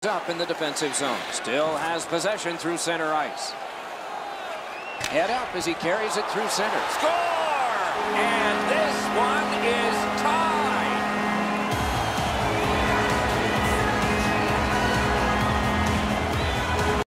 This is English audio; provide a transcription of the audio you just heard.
up in the defensive zone. Still has possession through center ice. Head up as he carries it through center. Score! And